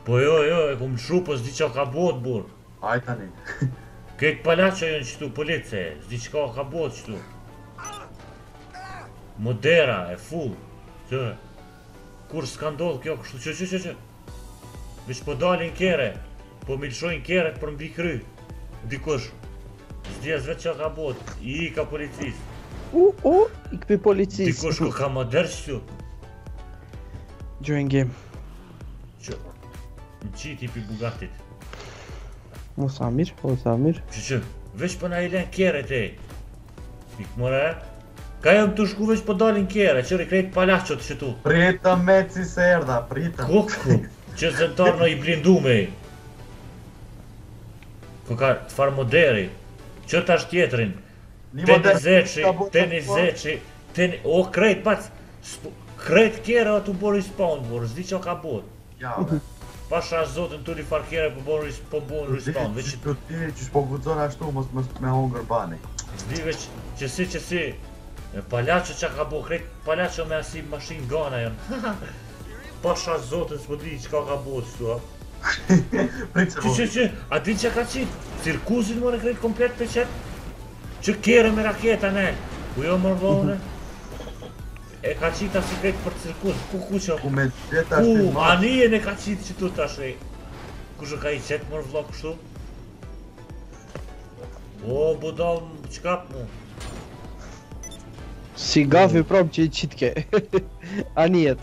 Po jo, e kum lëshu, po s'di qa ka bot, bur. Aj tani. Këtë palaqa jënë qëtu, police, s'di qka ka bot qëtu. Modera, e full. Qëre. Kur s'ka ndodh kjo kështu, që. Vesh po dalin kere. Po mi lëshojnë keret për mbi kry. Dikush. S'di as vetë qa ka bot. I ka policis. I këpi policis. Dikush ku ka moder qëtu. Join game. Që. Në qiti pi Bugatit. Musamir. Që. Vesh po na i len keret e. Pikmore. Ka jam të shku veç po dalin kere. Qëri krejt palaqot qëtu. Pritëm me si se erda, pritëm. Kuku. Që zëntar në i blindume. Ku ka të farë moderi. Që tash tjetërin. Teni zeqi. O krejt pac. Krejt kjere o të borë i spawn borë. Zdi që ka bot. Ja, be. Pasha zotën të li farë kjere po borë i spawn. Zdi që të tiri që shpo gudzon ashtu mos me hongër bani. Zdi veç qësi. Palaqo që ka bo krejt. Palaqo me asi mashin gana janë. Pasha zotën s'po di që ka bot shtu ha. Pritë se po. Që, a di që ka qitë? Cirkuzin më në krejtë komplet për qëtë? Që kere me raketa në ku jo më rëvone? E ka qitë asë krejtë për cirkuz, ku që? Ku me gjeta shtë ma. Anijen e ka qitë që tu tash e. Ku që ka i qetë më rëvlo kështu? O, budal më qkap mu. Si gafi prom që i qitke. Anijet.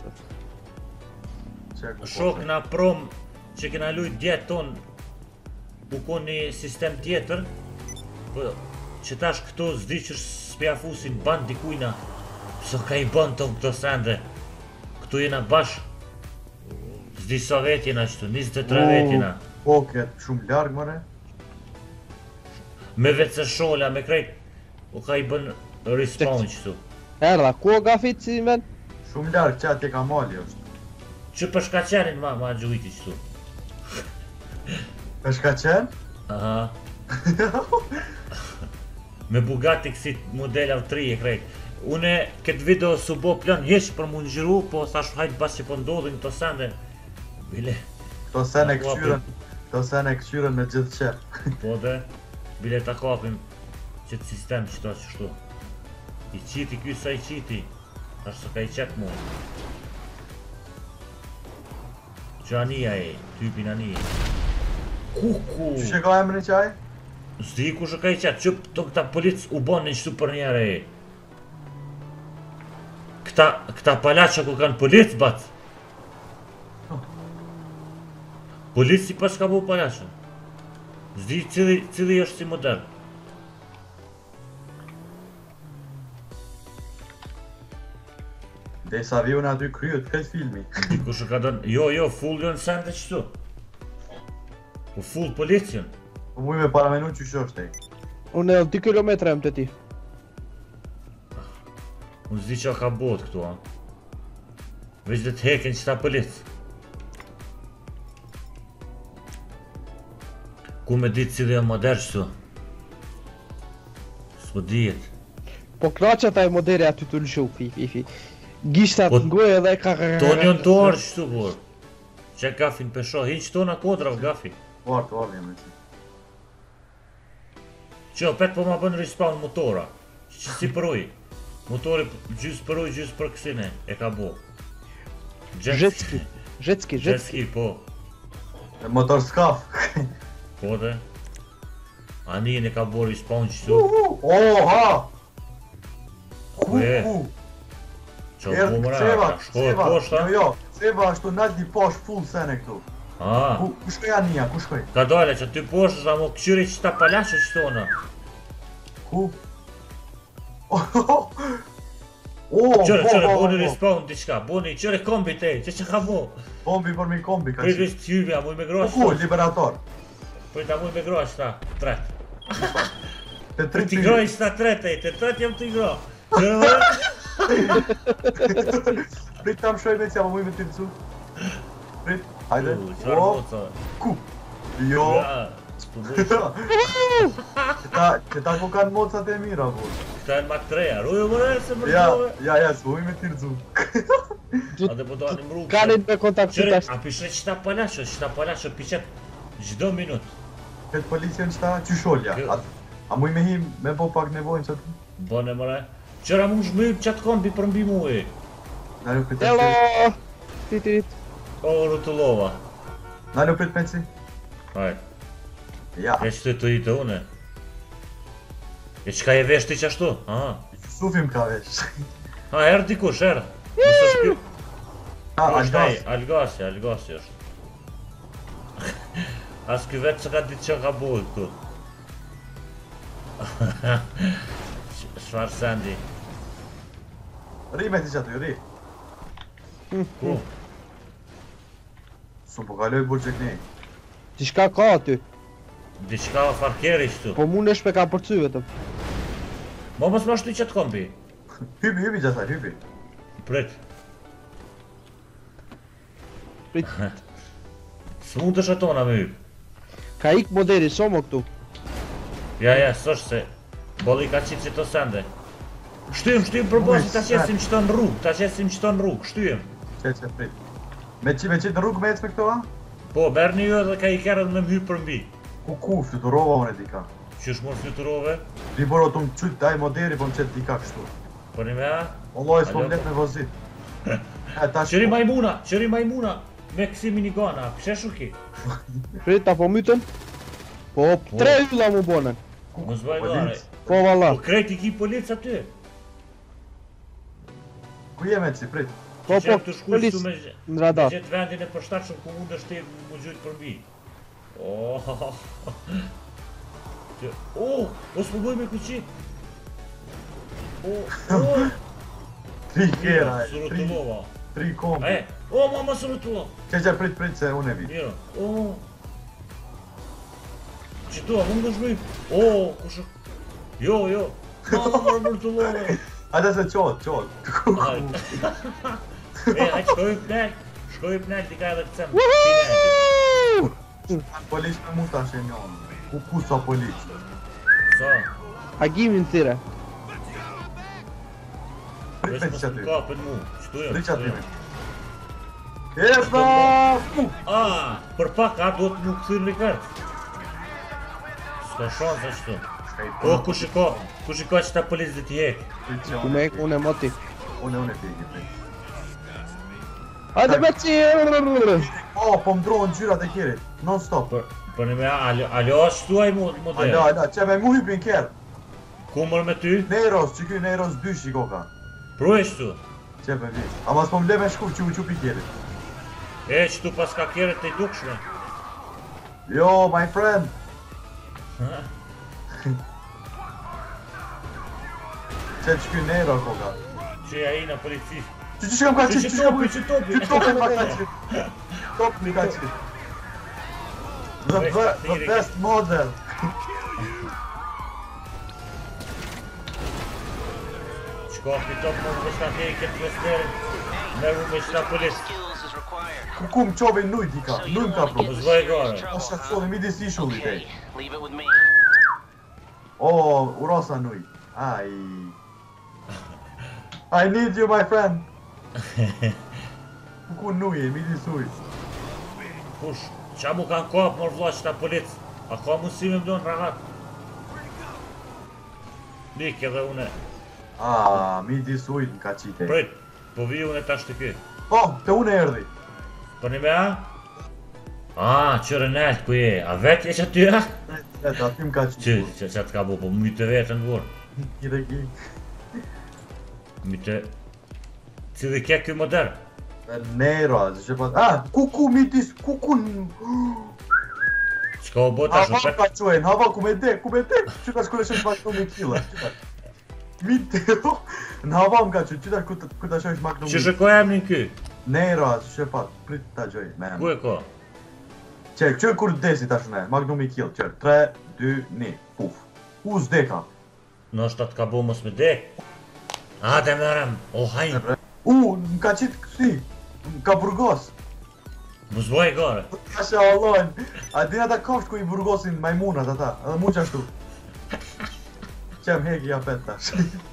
Shok na prom që kena lujt djetë ton u ko një sistem tjetër po që tash këto zdi që s'pjafusin ban dikujna so ka i ban ton këto sende këtu jena bash zdi sa vet jena qëtu, 23 vet jena Po, këtë shumë largë mëre. me vetë se shola, me krejt u ka i bën respawn qëtu Erda, ku o gafit si men? Shumë largë që atje ka mali është. që përshka qenin ma gjujti qëtu Peshka qenë? aha me Bugatti kësit model av3 e krejt. Une këtë video su bo plan jesh për mu nxiru, po thash hajt bas që po ndodhin këto sende. Bile. Këto sene këqyren me gjithë qep. Po dhe, bile ta kapim qëtë sistem qëto qështu. I qiti ky sa i qiti, tash se ka i qep mu. Që anija e, typin anija. Kuku! Që që ka emrin qaj? S'di ku që ka i qetë, që të këta polic u bonin qëtu për njëre e. Këta palaqa ku kanë polic bat. Polici pas ka bu palaqa. S'di cili është si modern. Dhe sa vion aty kryet këtë filmi. Ku që ka donë, jo, full jo në sende qëtu. Po full policion. Po muj me paramenu që shë është e. Unë e 2 kilometra jam të ti. Unë zdi që ka bot këtu, ha. Veç dhe të heken qëta polic. Ku me ditë cilë e moder qëtu. S'po dijet. Po knaqë ata e moderi aty të lëshu, fi. Gishtat Po, ngoj edhe ka Tonë jonë të orë qëtu, por. Që gafin pesho, hinë që tona kodrav gafi. Orë jam e si. Që pet po ma bën respawn motora. Që si përuj. Motori gjys përuj, gjys për kësine, e ka bo. Zhetski. Po. E motor skaf. Po dhe. Anin e ka bo respawn qëtu. Oha! E. Që bu mëra, ka shkoj poshta. Jo, Seva ashtu naldi posh full sene këtu. Ku shkoj Ania, ku shkoj? Ka dole që ty poshtë sa mo këqyri që ta palashe qëtona. Ku? Qëre, boni respawn diqka, boni, qëre kombi te, që ka bo? Kombi për mi kombi, ka Prit qi. vishë t'jyvja, muj me grosh. Ku, liberator? Prit ta muj me grosh ta, tret. Te Prit t'i 3 groj që ta tret e, te tret jam t'i gro. Qëre më? Prit tam shoj me që jam muj me t'i nësu. Prit, hajde. Qëre moca. Ku? Jo. Ja, s'po bëj. Këta ku kanë mocat e mira, po. Këta e në mak të reja, rujo më rejë se më Ja, rëgjove. ja, s'u me tirzu. A dhe po do anë më rrugë. Kanë me kontakt Qëre, tash. a pishet qëta palasho pishet gjdo minut. Këtë policjen qëta qysholja. A muj me him me po pak nevojnë që të... Bone më rejë. Qëra mu shmë ypë qatë kombi për mbi mu e. Nalë këtë Hello! Titit. O, rutullova. Nalë këtë peci. Hajt, Ja, e që të i të une. E qka e vesh ti qashtu? Aha. Sufim ka vesh. Ha, erë dikush, erë. Nësë është kjo. Ha, algas. Algasi është. As kjo vetë që ka ditë që ka bojë këtu. Shfar sendi. Ri me ti që aty, ri. Ku? Su po kaloj burë që kënej. Diçka ka aty. Diçka farkeri shtu. Po mund është me ka përcy vetëm. Mo mos ma shtu i qatë kombi. Hypi gjasa, hypi. Prit. Prit. Së mund të shetona me hyp. Ka ik moderi, somo këtu. Ja, s'është se bolli ka qitë që të sende. Shtyjem për bosi, ta qesim qëto në rrugë, shtyjem. Që, prit. Me qitë në rrugë me ecë me këto, a? Po, merë një dhe ka i kerën me më hypë për mbi. Ku, fluturova unë e dika. Qysh mor fluturove? Liboro të më qytë taj moderi, po më qëtë dika kështu. Po një me a? Olloj, s'po më let me vozit. Qëri majmuna, me kësi minigana, pësheshu ki? Prit, apo mytën? Po, 3 ylla mu bonën. Mos vaj gare. Po, valla. Po krejt i ki polic aty. Ku jeme që, prit? Po, Që të shkuj polis shtu me në radar. gjithë vendin e përshtatshëm ku mund është ti më gjujtë për mbi. O s'po bëj me kuqi. Tri kera, Së rëtullova. tri kombi. Mama së rëtullova. Që prit se unë e vi. Miro, Qëto, a mund është bëj? Kush Jo, mama më rëtullova. Ata se qot. Shkoj pënel t'i ka edhe këcem. Woohoo! Polis me mu tash e njonë. Ku sa polis? Sa? Agimin tire. Prit me që Vesh aty. mos kapën mu. Qëtu Prit që aty me. Epa! Për pak a do të mu këthyrë një kartë. S'ka shansë ashtu. Kush i ka që ta polis dhe t'i hek. Ku me ek, unë e moti. Unë e pegi, prit. Hajde me qirë! Po më dronë gjyrat e kjerit. Non stop. Për një me alo ashtu aj model. Ala, që me mu hypin kjerë. Ku mërë me ty? Neros, që kjo Neros 2 shiko ka. Pro e shtu. Që me vi. Ama s'po më le me shku që u qupi kjerit. E qëtu pas ka kjeret të i dukshme. Jo, my friend. Që kjo Nero ko ka. Që ja i në policistë. Që kam ka qitë, Që topi. Që topi ma ka qitë. Top mi ka qitë. The best model. Shkopi top më në shka kjeri këtë vesterin. Meru me shta polisë. Ku më qobe nuj dika, nuj më ka pru. Më zvaj gare. O shakësoni midis ishullit e. Leave it with me. O, urosa nuj. I need you, my friend. Ku nuj e, midis uj. Kush, qa mu kanë kapë mërë vla qëta policë. A ka mundësime më do në rahat. Nik edhe une. Midis uj në ka qite. Prit, po vi une tash të ky. Po, të une erdi. Për një me a? Qërë nalt ku je, a vetë je që aty a? Eta, ty më ka qite. Që të ka bu, po my të vetën vërë. Kire ki. My të... Cili ke kjo modern? Nero, që pa... Kuku midis, kuku... Qka o bota Hava shumë ka qojnë, hava ku me dek, që ka shkole shesh magnum killa, që ka... Miteo, në hava më ka qojnë, që ta ku ta shesh magnum Që shëkoj emnin ky? Nero, që pa, prit ta gjoj, me Ku e ka? Qërë kur desi ta shune, magnum i kill, qërë, 3, 2, 1, puf. U s'deka. Në është atë ka bu mos me dek? A, dhe merem, o hajnë. Më ka qitë kësi, ka burgos. Më zboj gare. Ka shë allojnë, a dina ta kofsh ku i burgosin majmunat ata, edhe mu qashtu. Qem heki ja bet tash.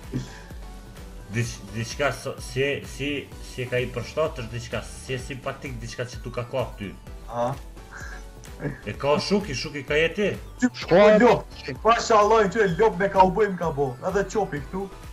Diçka si e ka I përshtat është diçka si e simpatik, diçka që tu ka kap ty. A? E ka Shuki ka jeti. Qyp, lop, pasha Allah që lop me ka u bëjmë ka bo, edhe qopi këtu.